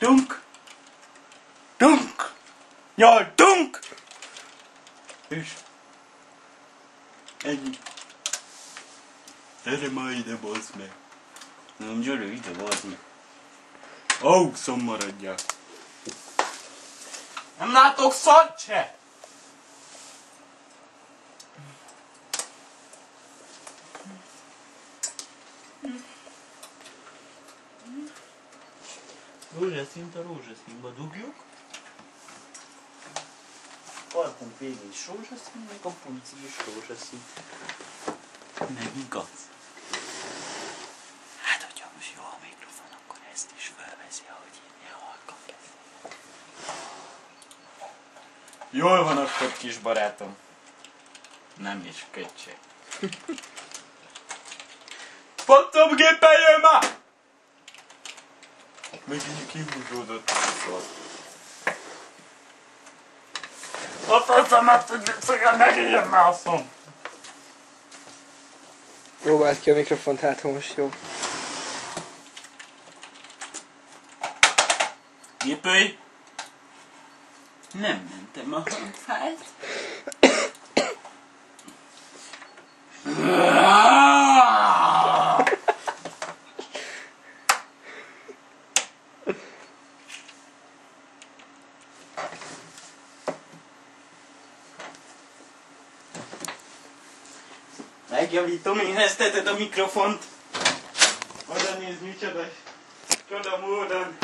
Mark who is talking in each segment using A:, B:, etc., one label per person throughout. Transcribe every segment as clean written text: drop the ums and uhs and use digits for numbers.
A: Dunk! Dunk! Nyaltunk! És ennyi. Gyere már ide, bazd meg. Nem, gyere ide, bazd meg. Aukszom maradjál. Nem látok szart se! Rózsaszínt a rózsaszínba dugjuk. Parkunk végén is rózsaszín, meg a punci is rózsaszín. Meg igaz. Hát, hogyha most jó a mikrofon, akkor ezt is felveszi, ahogy én halkan beszélek. Jól van akkor, kis barátom. Nem is köcsög. Fotomgépen jön már! Megint kihúzódott a szor. A faszomat tudjuk, megint már a szom.
B: Próbáld ki a mikrofont, hát ha most jó.
A: Gépölj! Nem mentem a hangfájt. Megjavítom, érezteted a mikrofont. Oda nézd, micsoda csoda módon.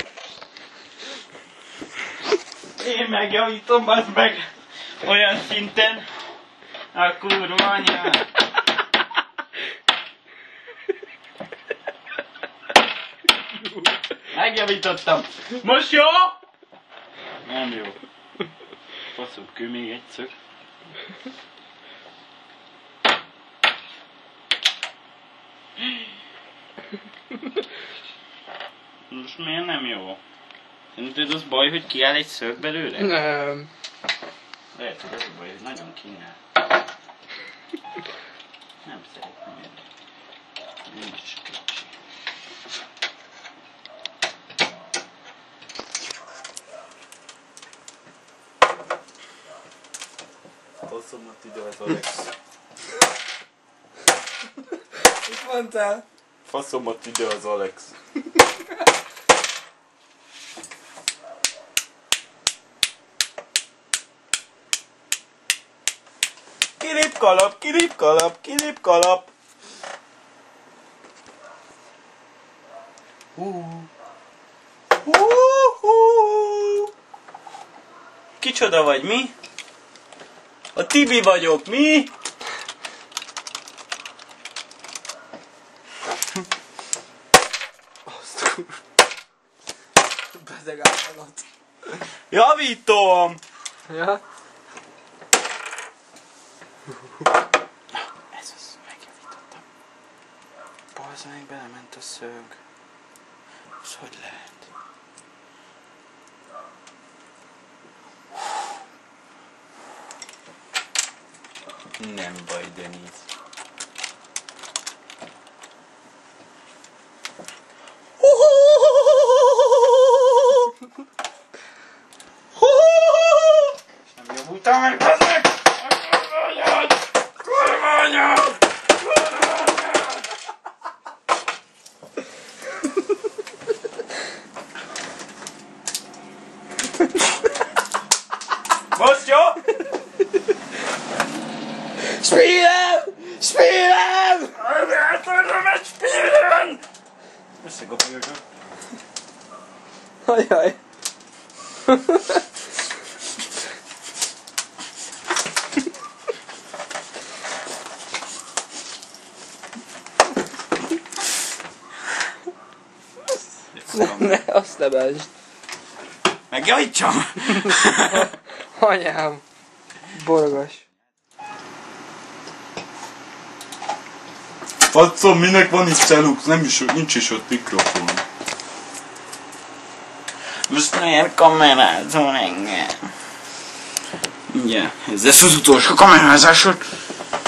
A: Én megjavítom, bazd meg olyan szinten. A kurva anyám. Megjavítottam. Most jó? Nem jó. Faszom kő még egyszer. Most miért nem jó? Szerinted az baj, hogy kiáll egy szög belőle?
B: Nem.
A: Lehet, hogy az a baj, hogy nagyon kínál. Nem szeretném érni. Nincs is kicsi. Hosszomat ide az Alex.
B: Mit mondtál?
A: Faszomat ide az Alex. Kilipkalap, kilipkalap, kilipkalap. Kicsoda vagy, mi? A Tibi vagyok, mi?
B: Beteg állat.
A: Javítom!
B: Ja?
A: Ez az, megjavítottam. Balza meg belement a szög. Ez hogy lehet? Nem baj, Denis. Nem javultál meg, bazd meg! Kurva anyád! Most jó?
B: Spielen! Spielen!
A: Elváltanom egy spielen! Összegapoljuk.
B: Ajaj. Ne, azt ne bántsd.
A: Megjavítsam!
B: Anyám. Borogas.
A: Fatszom, minek van itt celux? Nem is, nincs is ott mikrofon. Most miért kamerázol engem? Ugye, ez lesz az utolsó kamerázásod.